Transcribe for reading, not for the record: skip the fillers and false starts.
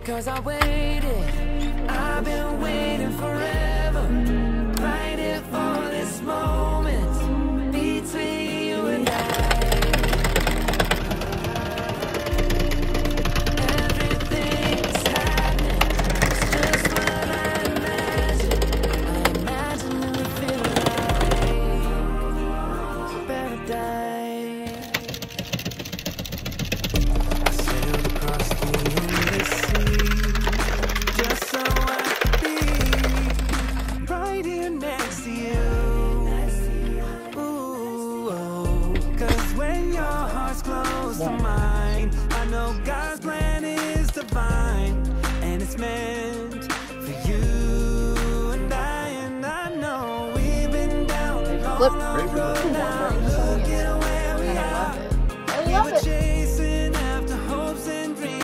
'Cause I waited, I've been waiting forever, right here for this moment between you and I. Everything's happening, it's just what I imagined. I imagine it feeling like paradise. I sailed across the endless sea, just so I could be right here next to you. Ooh, oh. 'Cause when your heart's close to mine, I know God's plan is divine, and it's meant for you and I know we've been down a long road now.